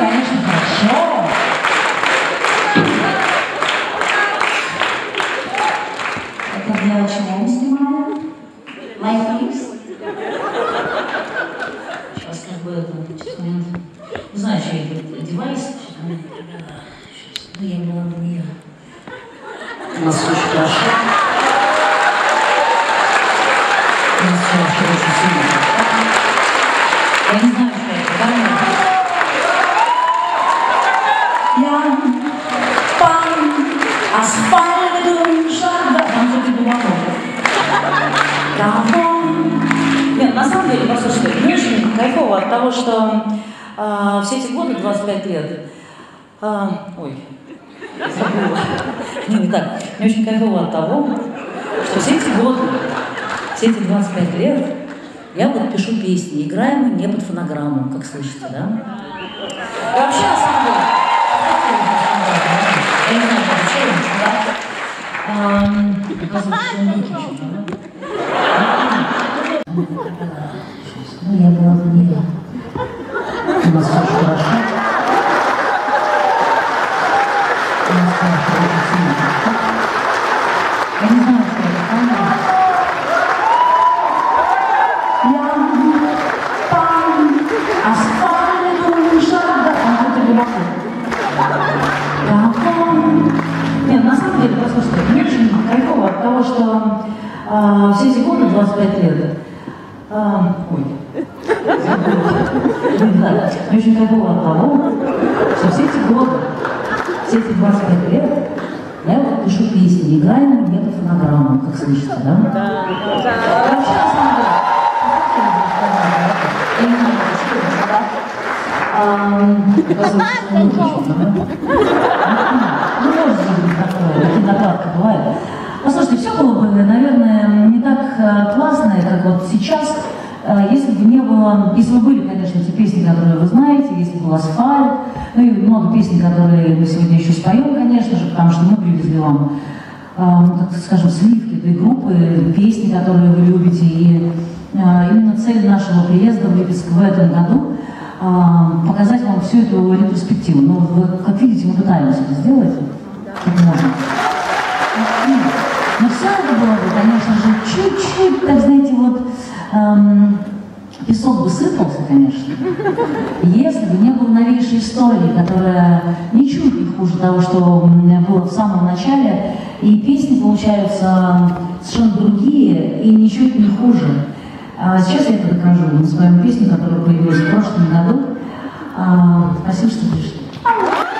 конечно, хорошо. Это для чего мы снимаем? Лайфликс? Сейчас как бы это, момент. Не знаю, что я девайс. Ну, я была бы не я. У нас очень хорошо. У нас все очень сильно. Я не знаю, что это, да? Я по асфальту шагаю. Там все глубоко. Нет, на самом деле, послушайте, мне очень кайфово от того, что все эти годы, 25 лет, ой, забыла, не так, мне очень кайфово от того, что все эти годы, все эти 25 лет я вот пишу песни, играем мы не под фонограмму, как слышите, да? И вообще, на самом деле, я не знаю, что это оказывается, что он выключен, да? Ну, я была бы не я. У нас все хорошо. У нас хорошо, очень сильно. Я не знаю, что это камера. Я по асфальту шагаю. Там это глубоко. Нет, на самом деле, послушайте, мне очень кайфово от того, что все эти годы, 25 лет, ой, забыла. Мне очень кайфово от того, что все эти годы, все эти 25 лет, я вот пишу песни, играем не по фонограмму, как слышите, да? Да. Вообще, на самом деле, я не знаю, что это, да? Оказывается, что он выключен, да? Ну, может быть, такое, накладка бывает. Послушайте, все было бы, наверное, не так классно, как вот сейчас, если бы не было, если бы были, конечно, те песни, которые вы знаете, если бы был «Асфальт», ну и много песен, которые мы сегодня еще споем, конечно же, потому что мы привезли вам, так скажем, сливки этой группы, песни, которые вы любите, и именно цель нашего приезда в Липецк в этом году показать вам всю эту ретроспективу. Ну, вот, как видите, мы пытаемся это сделать, как можно. Но все это было бы, конечно же, чуть-чуть, так знаете, вот песок бы сыпался, конечно, если бы не было новейшей истории, которая ничуть не хуже того, что было в самом начале, и песни получаются совершенно другие и ничуть не хуже. Сейчас я это докажу. Мы с вами песню, которая появилась в прошлом году. Спасибо, что пришли.